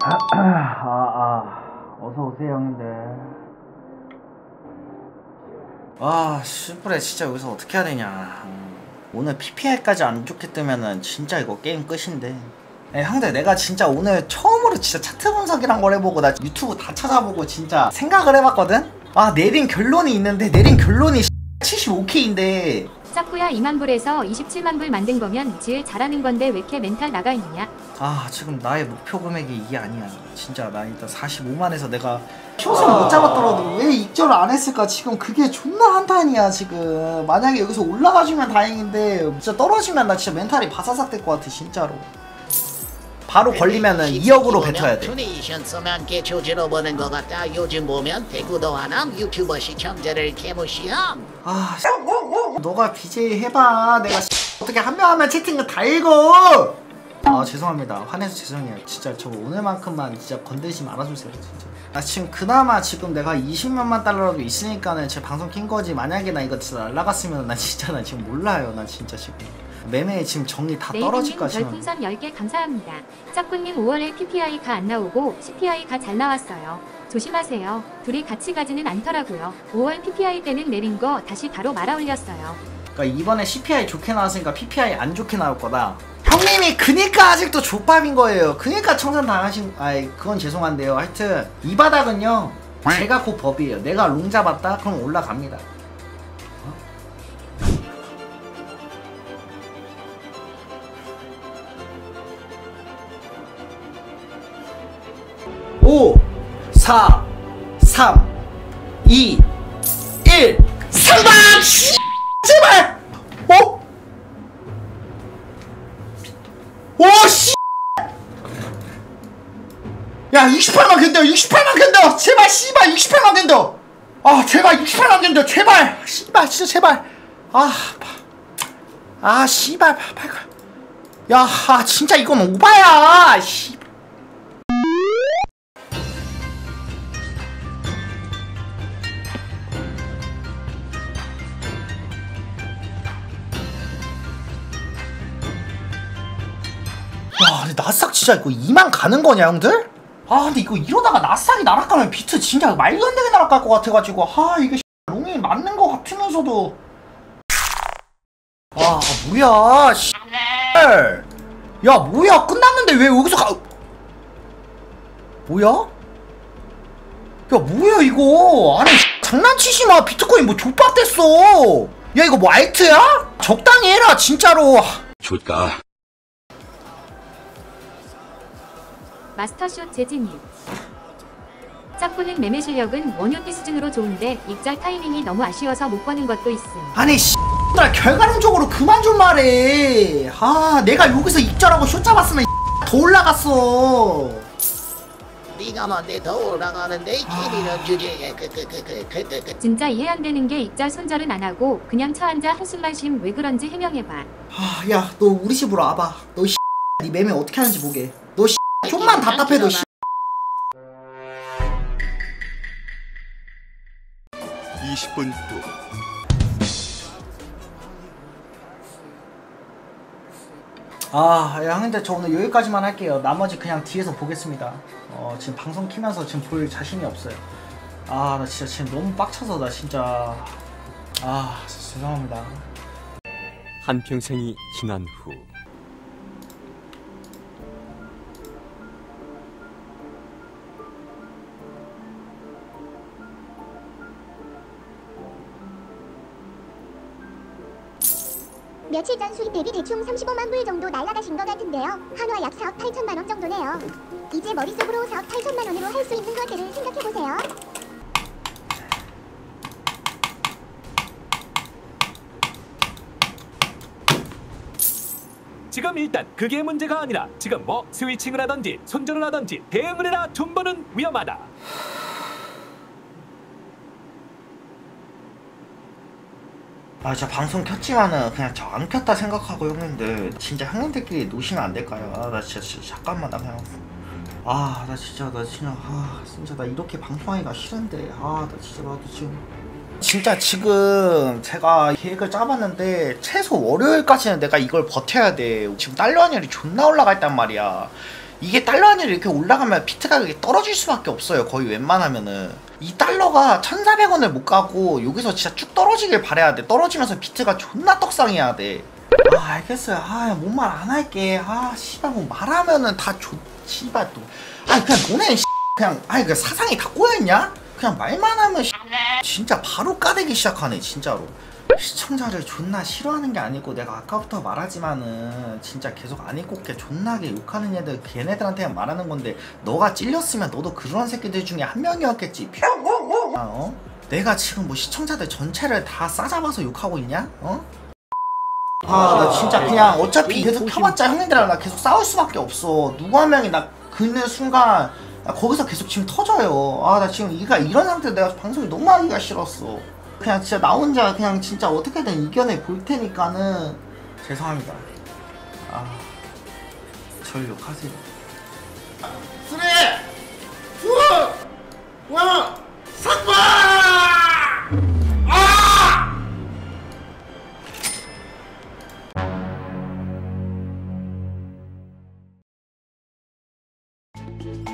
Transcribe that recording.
어서오세요 형님들. 씨부레 진짜 여기서 어떻게 해야 되냐. 오늘 PPI까지 안 좋게 뜨면은 진짜 이거 게임 끝인데. 형들, 내가 진짜 오늘 처음으로 진짜 차트 분석이란 걸 해보고 나 유튜브 다 찾아보고 진짜 생각을 해봤거든? 내린 결론이 있는데, 내린 결론이 75K인데 짝구야 2만 불에서 27만 불 만든 거면 제일 잘하는 건데 왜 이렇게 멘탈 나가 있느냐? 지금 나의 목표 금액이 이게 아니야. 진짜 나 일단 45만에서 내가 숏을 못 잡았더라도 왜 입절을 안 했을까? 지금 그게 존나 한탄이야 지금. 만약에 여기서 올라가주면 다행인데 진짜 떨어지면 나 진짜 멘탈이 바사삭 될 것 같아 진짜로. 바로 걸리면은 2억으로 뱉어야 돼. 투네이션 써면 개초지로 보는 것 같다. 요즘 보면 대구도 하남 유튜버 시청자를 개무시함. 너가 BJ 해봐. 내가 어떻게 한 명 하면 채팅을 다 읽어. 죄송합니다. 화내서 죄송해요. 진짜 저 오늘만큼만 진짜 건들지 말아주세요 진짜. 나 지금 그나마 지금 내가 20만만 달러라도 있으니까는 제 방송 킨 거지. 만약에 나 이거 진짜 날라갔으면 나 진짜 나 지금 몰라요. 나 진짜 지금 매매 지금 정리 다 떨어질까 싶어. 별풍선 10개 감사합니다. 짝꿍님 5월에 PPI가 안 나오고 CPI가 잘 나왔어요. 조심하세요. 둘이 같이 가지는 않더라고요. 5월 PPI 때는 내린 거 다시 바로 말아 올렸어요. 그러니까 이번에 CPI 좋게 나왔으니까 PPI 안 좋게 나올 거다. 형님이 그니까 아직도 족밥인 거예요. 그니까 청산 당하신. 그건 죄송한데요. 하여튼 이 바닥은요 제가 곧 법이에요. 내가 롱 잡았다 그럼 올라갑니다. 5 4 3 2 1 상방! 제발! 야 68만 견뎌. 68만 견뎌. 제발 씨발 68만 견뎌. 제발 68만 견뎌. 제발 씨발 진짜 제발. 씨발 야 진짜 이건 오바야. 근데 나스닥 진짜 이거 2만 가는 거냐 형들? 근데 이거 이러다가 나스닥이 날아가면 비트 진짜 말도 안 되게 날아갈 것 같아가지고 이게 롱이 맞는 것 같으면서도 뭐야 야 뭐야 끝났는데 왜 여기서 뭐야? 야 뭐야 이거. 아니 장난치지마. 비트코인 뭐 족밥됐어. 야 이거 뭐 알트야? 적당히 해라 진짜로. 좋다. 마스터쇼 재진님. 짝꿍은 매매 실력은 원효띠 수준으로 좋은데 입절 타이밍이 너무 아쉬워서 못 버는 것도 있음. 아니 나 결과론적으로 그만 좀 말해. 내가 여기서 입절하고 숏 잡았으면 더 올라갔어. 네가 뭔데 더 올라가는데 길이는 주제에 진짜 이해 안 되는 게 입절 손절은 안 하고 그냥 처앉아 한숨만 쉼. 왜 그런지 해명해봐. 야 너 우리 집으로 와봐. 너 네 매매 어떻게 하는지 보게. 너 좀만 답답해도 20분 후. 야 형님들 저 오늘 여기까지만 할게요. 나머지 그냥 뒤에서 보겠습니다. 지금 방송 키면서 지금 볼 자신이 없어요. 나 진짜 지금 너무 빡쳐서 나 진짜 죄송합니다. 한평생이 지난 후 며칠 전 수입 대비 대충 35만 불 정도 날라가신 것 같은데요. 한화 약 4억 8천만 원 정도네요. 이제 머릿속으로 4억 8천만 원으로 할 수 있는 것들을 생각해보세요. 지금 일단 그게 문제가 아니라 지금 뭐 스위칭을 하던지 손절을 하던지 대응을 해라. 존버는 위험하다. 진짜 방송 켰지만은 그냥 저 안 켰다 생각하고 형님들 진짜 형님들끼리 노시면 안 될까요? 나 진짜 잠깐만 나 그냥 나 진짜 나 이렇게 방송하기가 싫은데 나 진짜 나도 진짜 지금 제가 계획을 짜봤는데 최소 월요일까지는 내가 이걸 버텨야 돼. 지금 달러 환율이 존나 올라가 있단 말이야. 이게 달러 환율이 이렇게 올라가면 비트 가격이 떨어질 수밖에 없어요. 거의 웬만하면은 이 달러가 1,400원을 못 가고 여기서 진짜 쭉 떨어지길 바래야 돼. 떨어지면서 비트가 존나 떡상해야 돼. 아 알겠어요. 아 뭔 말 안 할게. 아 씨발 뭐 말하면은 다 씨발 또 아니 그냥 너네 그냥 아니 그 사상이 다 꼬였냐? 그냥 말만 하면 진짜 바로 까대기 시작하네 진짜로. 시청자를 존나 싫어하는 게 아니고 내가 아까부터 말하지만은 진짜 계속 아니 꼽게 존나게 욕하는 애들 걔네들한테 말하는 건데 너가 찔렸으면 너도 그런 새끼들 중에 한 명이었겠지. 어? 내가 지금 뭐 시청자들 전체를 다 싸잡아서 욕하고 있냐? 어? 아 나 진짜 그냥 어차피 계속 켜봤자 형님들이랑 나 계속 싸울 수밖에 없어. 누구 한 명이 나 긁는 순간 나 거기서 계속 지금 터져요. 아 나 지금 이런 상태로 내가 방송이 너무 하기가 싫었어. 그냥 진짜 나 혼자 그냥 진짜 어떻게든 이겨내 볼 테니까는 죄송합니다. 아 절 욕하세요. 3, 2, 1, 3번! 아!